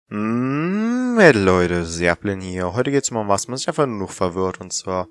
Hey Leute, Serplin hier. Heute geht's mal um was, man sich einfach nur noch verwirrt, und zwar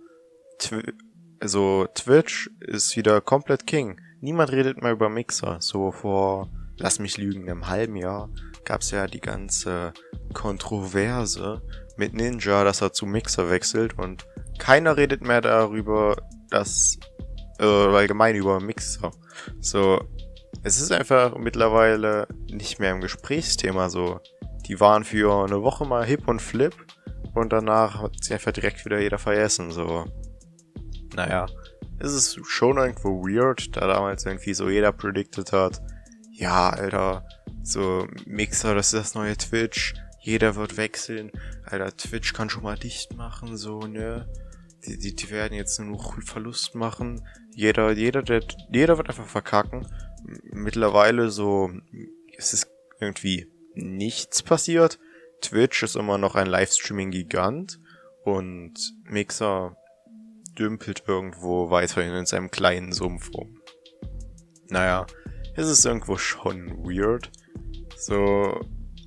Twitch ist wieder komplett King. Niemand redet mehr über Mixer. So vor, lass mich lügen, einem halben Jahr gab's ja die ganze Kontroverse mit Ninja, dass er zu Mixer wechselt, und keiner redet mehr darüber, dass allgemein über Mixer. So, es ist einfach mittlerweile nicht mehr im Gesprächsthema so. Die waren für eine Woche mal hip und flip und danach hat sie einfach direkt wieder jeder vergessen, so. Naja, es ist schon irgendwo weird, da damals irgendwie so jeder predicted hat, ja, Alter, so Mixer, das ist das neue Twitch, jeder wird wechseln, Alter, Twitch kann schon mal dicht machen, so, ne. Die werden jetzt nur noch Verlust machen. Jeder wird einfach verkacken. Mittlerweile so, es ist irgendwie nichts passiert. Twitch ist immer noch ein Livestreaming-Gigant und Mixer dümpelt irgendwo weiterhin in seinem kleinen Sumpf rum. Naja, es ist irgendwo schon weird. So,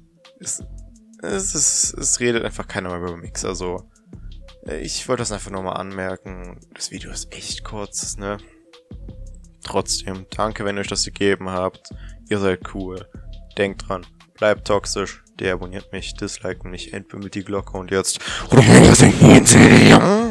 es redet einfach keiner mehr über Mixer, so. Ich wollte das einfach nochmal anmerken. Das Video ist echt kurz, ne? Trotzdem, danke, wenn ihr euch das gegeben habt. Ihr seid cool. Denkt dran, bleibt toxisch. Deabonniert mich, disliket mich, entbimmelt die Glocke und jetzt...